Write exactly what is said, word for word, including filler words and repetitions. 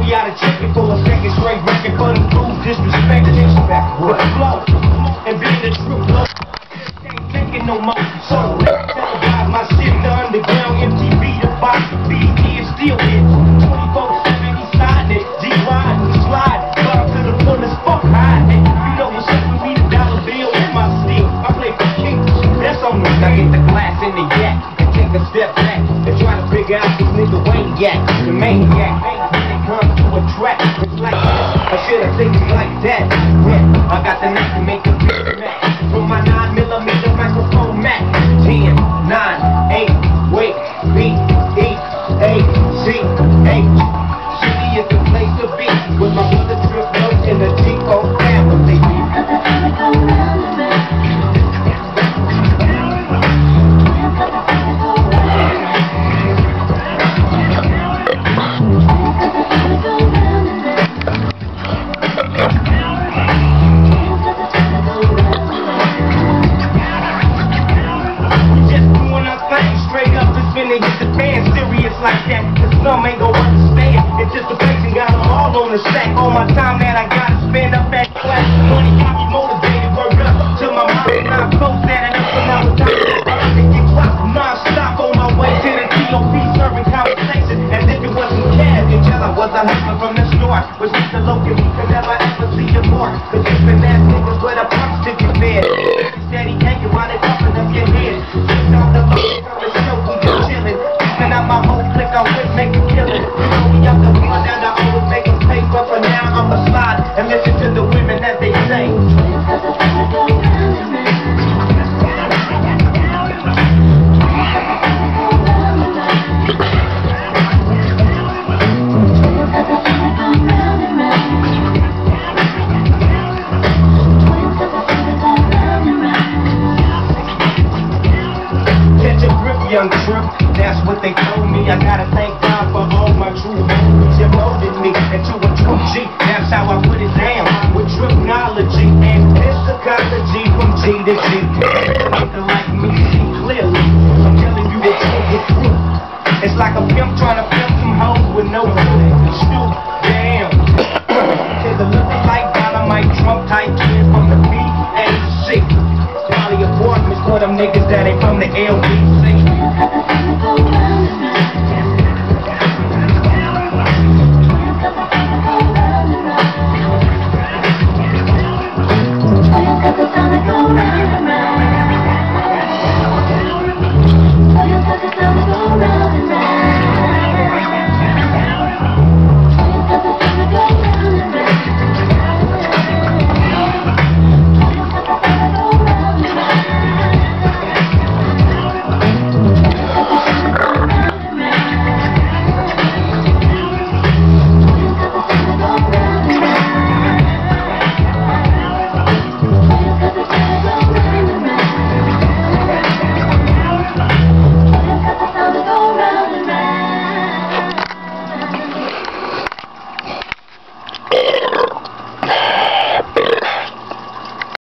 we out of chicken for a second straight record for them fools disrespect disrespect with the flow and being the true flow. Ain't thinking no more. So televised my shit, the underground M T V, the box, B E T is still here. twenty-four seven, he sliding it, G ride, slide, bottom to the fullest, fuck hide it. You know what's up with me, the dollar bill in my steel. I play for kings, that's on me. I get the glass in the yak and take a step back and try to figure out this nigga Wayne yak, the maniac. When it comes to a track, it's like this. I should have think it's like that. Yeah, I got the knife to make a big match. From my nine millimeter microphone Mac. ten, nine, eight, wait, B, E, A, C, H. City is the place to be. With my brother Trip Notes in the G O family. Like that, cause some ain't gon' understand. It's just a place and got them all on the stack. All my time that I gotta spend up at class. Money got me motivated, word up to my mom and I close that up when I was out. To get dropped non-stop on my way to the T O P serving conversation as if it wasn't cash. Until I was a hustler from the store, which Mister Logan we could never ever see him more. Cause he's been ass niggas with a punch to get fed. Steady hanging while they pumping up your head. Just on the look, the show we just chillin'. Keeping out my whole click, I would make a killing. You know we up the one that I always make a pay, but for now I'ma slide and listen to the women that they say. Young Trip, that's what they told me. I gotta thank God for all my true homies. You molded me into a true G. That's how I put it down with Tripnology and psychology from G to G. Nothing like me, see clearly. I'm telling you the truth. It's like a pimp trying to pimp some hoes with no food. Stoop, damn. Cause the looking like dynamite Trump type kids from the B A C. Probably apartments for them niggas that ain't from the L B C.